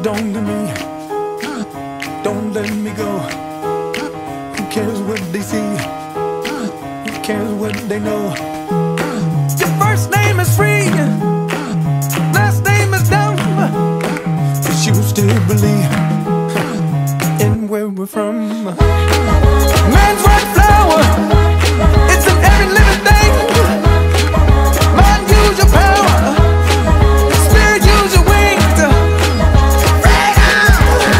Hold on to me, don't let me go. Who cares what they see? Who cares what they know? Your first name is free, last name is dumb, but you still believe in where we're from. Man's white flower, it's in every living thing. Mind, use your power. Spirit, use your wings. Freedom,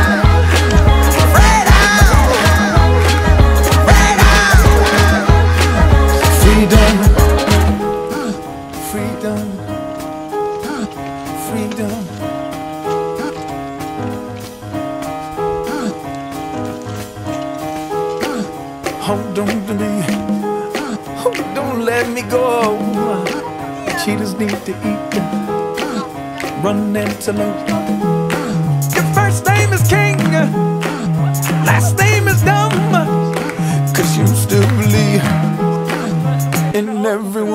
freedom, freedom, freedom, freedom. Hold on to me, oh, don't let me go. Cheetahs need to eat, run antelope. Your first name is king, last name is dumb, 'cause you still believe in every